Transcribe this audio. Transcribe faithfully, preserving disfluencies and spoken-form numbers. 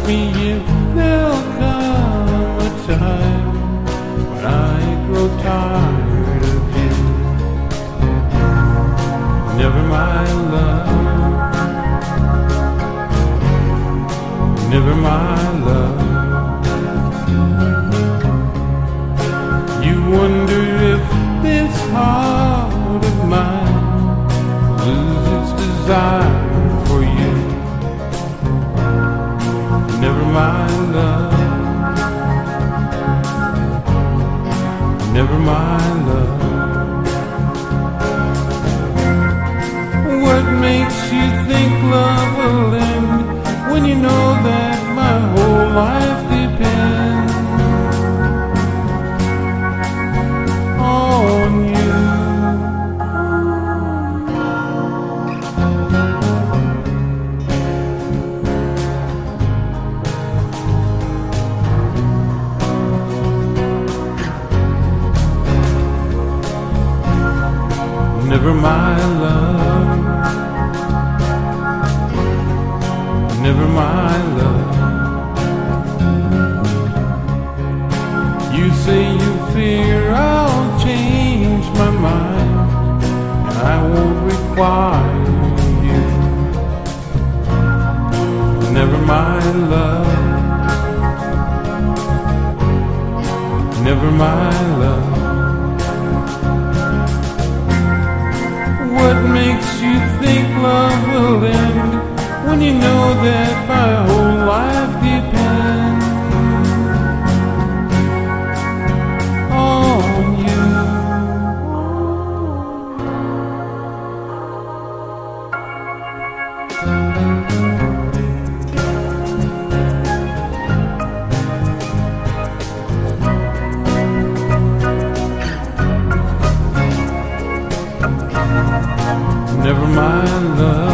me if there'll come a time when I grow tired of you. Never mind, love. Never mind, love. You wonder if this heart of mine loses desire for you. Never mind, love. Never mind, love. What makes you think love will end when you know that my whole life depends on you? Never mind, love. Never mind, love. You say you fear I'll change my mind, and I won't require you. Never mind, love. Never mind, love. What makes you think love will end when you know that my whole life depends on you? Never mind, love.